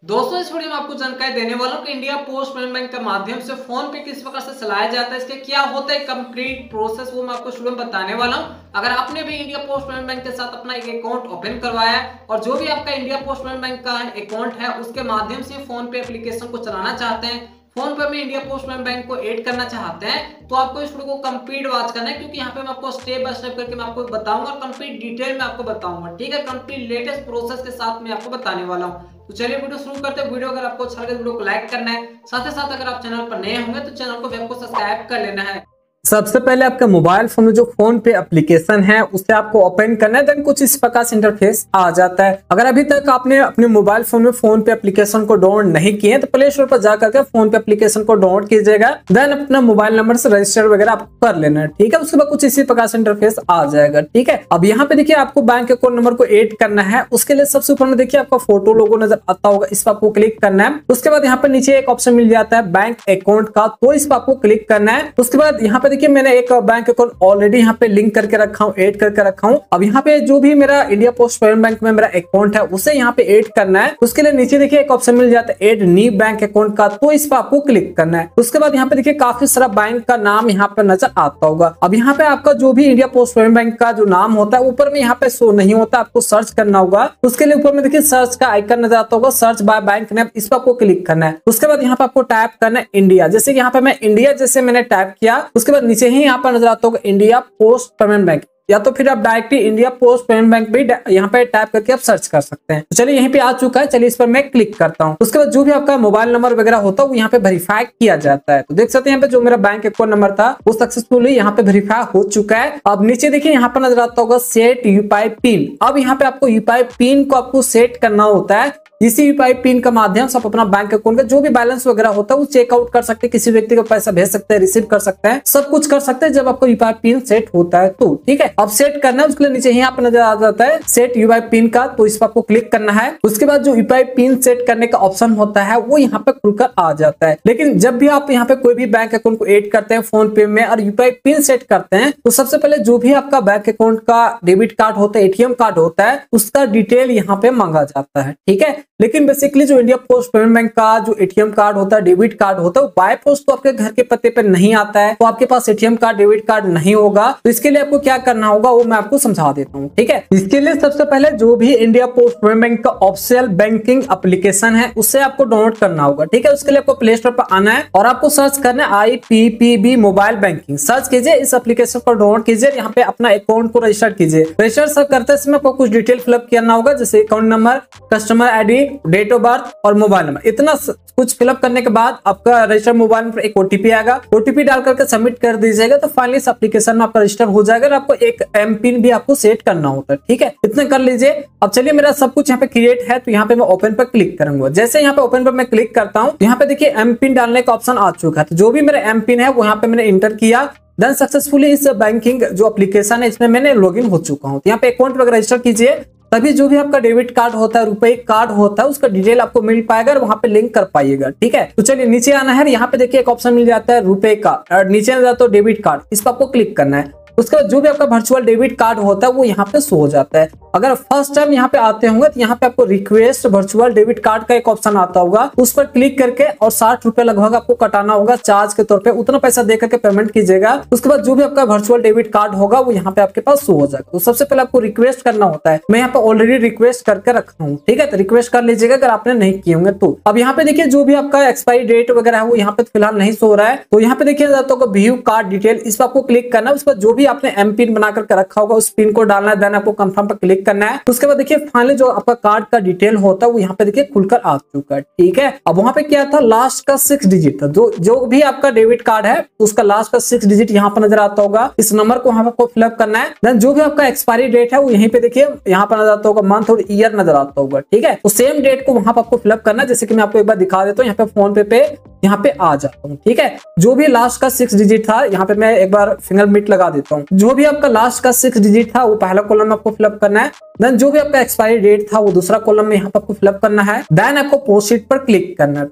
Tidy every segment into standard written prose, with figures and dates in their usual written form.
दोस्तों इस वीडियो में आपको जानकारी देने वाला हूं कि इंडिया पोस्ट पेमेंट बैंक के माध्यम से फोन पे किस प्रकार से चलाया जाता है, इसके क्या होता है कंप्लीट प्रोसेस, वो मैं आपको शुरू में बताने वाला हूं। अगर आपने भी इंडिया पोस्ट पेमेंट बैंक के साथ अपना एक अकाउंट ओपन करवाया है और जो भी आपका इंडिया पोस्ट पेमेंट बैंक का अकाउंट है उसके माध्यम से फोन पे एप्लीकेशन को चलाना चाहते हैं, फोन पे में इंडिया पोस्ट पेमेंट बैंक को ऐड करना चाहते हैं, तो आपको इस वीडियो को कंप्लीट वॉच करना है क्योंकि यहाँ पे मैं आपको स्टेप बाय स्टेप करके मैं आपको बताऊंगा और कंप्लीट डिटेल में आपको बताऊंगा। ठीक है, कंप्लीट लेटेस्ट प्रोसेस के साथ मैं आपको बताने वाला हूँ। तो चलिए वीडियो शुरू करते हैं। वीडियो अगर आपको अच्छा लगे वीडियो को लाइक करना है, साथ ही साथ अगर आप चैनल पर नए होंगे तो चैनल को भी आपको सब्सक्राइब कर लेना है। सबसे पहले आपके मोबाइल फोन में जो फोन पे एप्लीकेशन है उसे आपको ओपन करना है। देन कुछ इस प्रकार से इंटरफेस आ जाता है। अगर अभी तक आपने अपने मोबाइल फोन में फोन पे एप्लीकेशन को डाउनलोड नहीं किए तो प्ले स्टोर पर जाकर के फोन पे एप्लीकेशन को डाउनलोड कीजिएगा। देन अपना मोबाइल नंबर से रजिस्टर वगैरह आपको कर लेना है। ठीक है, उसके बाद कुछ इसी प्रकार से इंटरफेस आ जाएगा। ठीक है, अब यहाँ पे देखिए आपको बैंक अकाउंट नंबर को ऐड करना है। उसके लिए सबसे ऊपर में देखिए आपका फोटो लोगो नजर आता होगा, इस पर आपको क्लिक करना है। उसके बाद यहाँ पे नीचे एक ऑप्शन मिल जाता है बैंक अकाउंट का, तो इस पर आपको क्लिक करना है। उसके बाद यहाँ पे देखिए मैंने एक बैंक अकाउंट ऑलरेडी यहाँ पे लिंक करके रखा हूँ, ऐड करके रखा हूँ। अब यहाँ पे जो भी मेरा इंडिया पोस्ट पेमेंट बैंक में मेरा अकाउंट है उसे यहाँ पे ऐड करना है। उसके लिए नीचे देखिए एक ऑप्शन मिल जाता है ऐड न्यू बैंक अकाउंट का, तो इस पर आपको क्लिक करना है। उसके बाद यहाँ पे देखिए काफी सारा बैंक का नाम यहाँ पे नजर आता होगा। अब यहाँ पे आपका जो भी इंडिया पोस्ट पेमेंट बैंक का जो नाम होता है ऊपर में यहाँ पे शो नहीं होता, आपको सर्च करना होगा। उसके लिए ऊपर में देखिए सर्च का आइकन नजर आता होगा, सर्च बाय बैंक नेम, इस पर आपको क्लिक करना है। उसके बाद यहाँ पे आपको टाइप करना है इंडिया, जैसे यहाँ पे मैं इंडिया जैसे मैंने टाइप किया। उसके बाद नीचे ही यहाँ पर नजर आता होगा इंडिया पोस्ट पेमेंट बैंक, या तो फिर आप directly India post payment bank भी यहाँ पे टाइप करके आप सर्च कर सकते हैं। तो चलिए यहीं पे आ चुका है, चलिए इस पर मैं क्लिक करता हूँ। उसके बाद जो भी आपका मोबाइल नंबर वगैरह होता है वो यहाँ पे वेरीफाई किया जाता है। तो देख सकते हैं यहाँ पे जो मेरा बैंक अकाउंट नंबर था वो सक्सेसफुली यहाँ पे वेरीफाई हो चुका है। अब नीचे देखिए यहाँ पर नजर आता होगा सेट यूपीआई पिन। अब यहाँ पे आपको यूपीआई पिन को आपको सेट करना होता है। इसी यूपीआई पिन का माध्यम से आप अपना बैंक अकाउंट का जो भी बैलेंस वगैरह होता है वो चेकआउट कर सकते हैं, किसी व्यक्ति को पैसा भेज सकते हैं, रिसीव कर सकते हैं, सब कुछ कर सकते हैं जब आपको यूपीआई पिन सेट होता है तो। ठीक है, अब सेट करना है उसके लिए नीचे यहाँ पे नजर आ जाता है सेट यूपीआई पिन का, तो इस पर आपको क्लिक करना है। उसके बाद जो यूपीआई पिन सेट करने का ऑप्शन होता है वो यहाँ पे खुलकर आ जाता है। लेकिन जब भी आप यहाँ पे कोई भी बैंक अकाउंट को ऐड करते हैं फोन पे में और यूपीआई पिन सेट करते हैं तो सबसे पहले जो भी आपका बैंक अकाउंट का डेबिट कार्ड होता है, एटीएम कार्ड होता है, उसका डिटेल यहाँ पे मांगा जाता है। ठीक है, लेकिन बेसिकली जो इंडिया पोस्ट पेमेंट बैंक का जो एटीएम कार्ड होता है, डेबिट कार्ड होता है, वो बाय पोस्ट तो आपके घर के पते पे नहीं आता है, तो आपके पास एटीएम कार्ड डेबिट कार्ड नहीं होगा। तो इसके लिए आपको क्या करना होगा वो मैं आपको समझा देता हूँ। ठीक है, इसके लिए सबसे पहले जो भी इंडिया पोस्ट पेमेंट बैंक का ऑफिशियल बैंकिंग एप्लीकेशन है उसे आपको डाउनलोड करना होगा। ठीक है, उसके लिए आपको प्ले स्टोर पर आना है और आपको सर्च करना है IPPB मोबाइल बैंकिंग, सर्च कीजिए, इस एप्लीकेशन को डाउनलोड कीजिए, यहाँ पे अपना अकाउंट को रजिस्टर कीजिए। रजिस्टर सब करते समय आपको कुछ डिटेल फिलअप करना होगा, जैसे account number, customer ID, date of birth और मोबाइल नंबर। इतना कुछ फिलअप करने के बाद आपका रजिस्टर मोबाइल पर एक ओटीपी आएगा, ओटीपी डाल करके सबमिट कर दीजिएगा तो फाइनली इस एप्लीकेशन में आपका रजिस्टर हो जाएगा और आपको एक एम पिन भी आपको सेट करना होता है। ठीक है, इतना कर लीजिए। अब चलिए मेरा सब कुछ यहाँ पे क्रिएट है तो यहाँ पे मैं ओपन पर क्लिक करूंगा। जैसे यहाँ पे ओपन पर मैं क्लिक करता हूँ यहाँ पे देखिए एम पिन डालने का ऑप्शन आ चुका है। तो जो भी मेरा एम पिन है वो यहाँ पे मैंने इंटर किया। देन सक्सेसफुली इस बैंकिंग जो एप्लीकेशन है इसमें मैंने लॉगिन हो चुका हूँ। यहाँ पे अकाउंट वगैरह रजिस्टर कीजिए, तभी जो भी आपका डेबिट कार्ड होता है, रुपए कार्ड होता है, उसका डिटेल आपको मिल पाएगा और वहां पे लिंक कर पाइएगा। ठीक है, तो चलिए नीचे आना है, यहाँ पे देखिए एक ऑप्शन मिल जाता है रुपए का और नीचे आ जाता है डेबिट कार्ड, इस पर आपको क्लिक करना है। उसके बाद जो भी आपका वर्चुअल डेबिट कार्ड होता है वो यहाँ पे शो हो जाता है। अगर फर्स्ट टाइम यहाँ पे आते होंगे तो यहाँ पे आपको रिक्वेस्ट वर्चुअल डेबिट कार्ड का एक ऑप्शन आता होगा, उस पर क्लिक करके और 60 रुपए लगभग आपको कटाना होगा चार्ज के तौर पे, उतना पैसा दे करके पेमेंट कीजिएगा। उसके बाद जो भी आपका वर्चुअल डेबिट कार्ड होगा वो यहाँ पे आपके पास शो हो जाएगा। तो सबसे पहले आपको रिक्वेस्ट करना होता है, मैं यहाँ पे ऑलरेडी रिक्वेस्ट करके रखा हूँ। ठीक है, तो रिक्वेस्ट कर लीजिएगा अगर आपने नहीं किए होंगे तो। अब यहाँ पे देखिए जो भी आपका एक्सपायरी डेट वगैरह है वो यहाँ पे फिलहाल नहीं शो हो रहा है, तो यहाँ पे देखिए जाता होगा व्यू कार्ड डिटेल, इस पर आपको क्लिक करना है। उसके बाद जो भी आपने एम पिन बना करके रखा होगा उस पिन को डालना है, देन आपको कंफर्म पर क्लिक करना है। उसके बाद देखिए फाइनली जो आपका कार्ड का डिटेल होता है वो यहाँ पे देखिए खुलकर आ चुका है। ठीक है, अब वहां पे क्या था, लास्ट का 6 डिजिट था, जो भी आपका डेबिट कार्ड है उसका लास्ट का 6 डिजिट यहाँ पर नजर आता होगा, इस नंबर को वहां पर फिलअप करना है। देन जो भी आपका एक्सपायरी डेट है वो यहीं पे देखिए यहाँ पर नजर आता होगा, मंथ और ईयर नजर आता होगा। ठीक है, तो सेम डेट को वहां पर आपको फिलअप करना है, जैसे कि मैं आपको एक बार दिखा देता हूँ। यहाँ पे फोन पे यहाँ पे आ जाता हूँ। ठीक है, जो भी लास्ट का 6 डिजिट था यहाँ पे मैं एक बार फिंगरप्रिंट लगा देता हूँ। जो भी आपका लास्ट का 6 डिजिट था वो पहला कॉलम में आपको फिलअप करना है। देन जो भी आपका एक्सपायरी डेट था वो दूसरा कॉलम में यहाँ पे आपको फिलअप करना है। देन आपको प्रोसीड पर क्लिक करना है। ठीक है,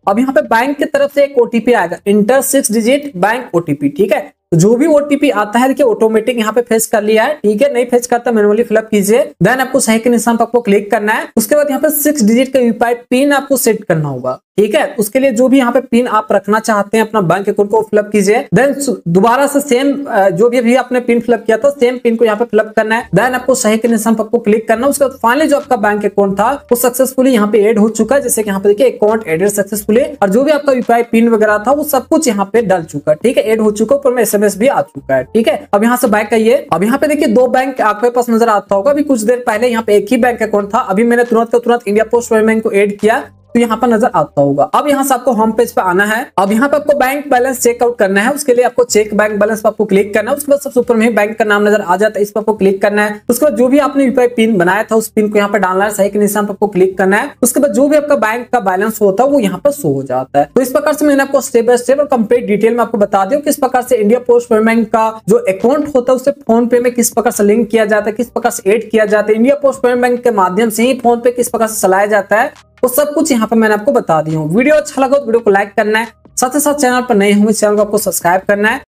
अब यहाँ पे बैंक की तरफ से एक ओटीपी आएगा, इंटर 6 डिजिट बैंक ओटीपी। ठीक है, तो जो भी ओटीपी आता है देखिए ऑटोमेटिक यहाँ पे फेच कर लिया है। ठीक है, नहीं फेच करता मैनुअली फिलअप कीजिए। देन आपको सही के निशान पर आपको क्लिक करना है। उसके बाद यहाँ पे 6 डिजिट का यूपीआई पिन आपको सेट करना होगा। ठीक है, उसके लिए जो भी यहाँ पे पिन आप रखना चाहते हैं अपना बैंक अकाउंट को फिलअप कीजिए। देन दोबारा से सेम जो भी आपने पिन फिलअप किया था सेम पिन को यहाँ पे फिलअप करना है। देन आपको सही के निशान पर आपको क्लिक करना है। उसके बाद फाइनली जो आपका बैंक अकाउंट था वो सक्सेसफुली यहाँ पे ऐड हो चुका है। जैसे कि यहाँ पे देखिए अकाउंट एडेड सक्सेसफुली, और जो भी आपका यूपीआई पिन वगैरह था वो सब कुछ यहाँ पे डल चुका है। ठीक है, ऐड हो चुका है, ऊपर में एसएमएस भी आ चुका है। ठीक है, अब यहाँ से बैक आइए। अब यहाँ पे देखिए 2 बैंक आपके पास नजर आता होगा। अभी कुछ देर पहले यहाँ पे एक ही बैंक अकाउंट था, अभी मैंने तुरंत इंडिया पोस्ट पेमेंट बैंक को ऐड किया तो यहाँ पर नजर आता होगा। अब यहाँ से आपको होम पेज पे आना है। अब यहाँ पे आपको बैंक बैलेंस चेकआउट करना है। उसके लिए आपको चेक बैंक बैलेंस पर आपको क्लिक करना है। उसके बाद सबसे ऊपर में बैंक का नाम नजर आ जाता है, इस पर आपको क्लिक करना है। उसके बाद जो भी आपने यूपीआई पिन बनाया था उस पिन को यहाँ पे डालना है, सही के निशान पर आपको क्लिक करना है। उसके बाद जो भी आपका बैंक का बैलेंस होता है वो यहाँ पर शो हो जाता है। तो इस प्रकार से मैंने आपको स्टेप बाय स्टेप और कंप्लीट डिटेल में आपको बता दिया किस प्रकार से इंडिया पोस्ट पेमेंट बैंक का जो अकाउंट होता है उसे फोन पे में किस प्रकार से लिंक किया जाता है, किस प्रकार से एड किया जाता है, इंडिया पोस्ट पेमेंट बैंक के माध्यम से ही फोन पे किस प्रकार से चलाया जाता है, वो सब कुछ यहाँ पे मैंने आपको बता दी हूँ। वीडियो अच्छा लगा तो वीडियो को लाइक करना है, साथ ही साथ चैनल पर नए होंगे चैनल को आपको सब्सक्राइब करना है।